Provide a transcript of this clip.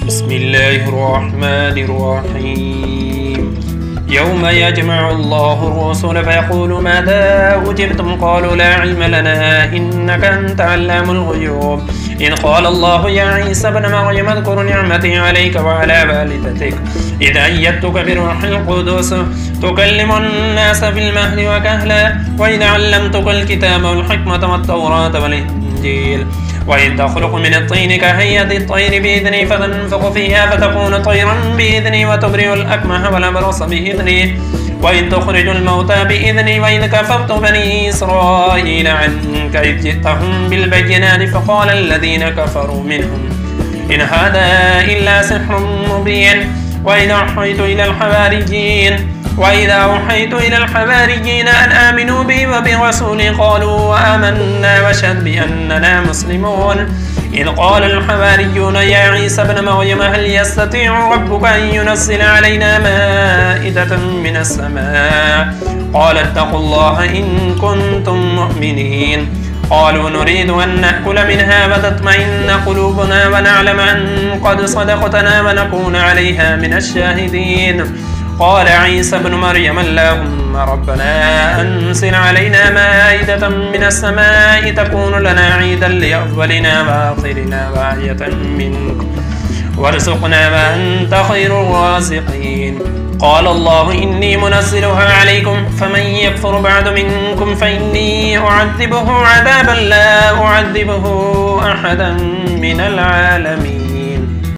بسم الله الرحمن الرحيم يوم يجمع الله الرسل فيقول ماذا أجبتم قالوا لا علم لنا إنك أنت علام الغيوب إذ قال الله يا عيسى ابن مريم اذكر نعمتي عليك وعلى والدتك إذ أيدتك بروح القدس تكلم الناس في المهد وكهلا وإذ علمتك الكتاب والحكمة والتوراة والإنجيل وإذ تخلق من الطين كهيئة الطير بإذني فتنفخ فيها فتكون طيرا بإذني وتبرئ الأكمه والأبرص بإذني وإذ تخرج الموتى بإذني وإذ كفرت بني إسرائيل عنك إذ جئتهم بالبينات فقال الذين كفروا منهم إن هذا إلا سحر مبين وإذا أوحيت إلى الحواريين أن آمنوا بي وبرسولي قالوا وآمنا واشهد بأننا مسلمون إذ قال الحواريون يا عيسى ابن مريم هل يستطيع ربك أن ينزل علينا مائدة من السماء قال اتقوا الله إن كنتم مؤمنين قالوا نريد أن نأكل منها وتطمئن قلوبنا ونعلم أن قد صدقتنا ونكون عليها من الشاهدين قال عيسى ابن مريم اللهم ربنا أنزل علينا مائدة من السماء تكون لنا عيدا لأولنا وآخرنا وآية منك وارزقنا وأنت خير الرازقين قال الله إني منزلها عليكم فمن يكفر بعد منكم فإني أعذبه عذابا لا أعذبه أحدا من العالمين.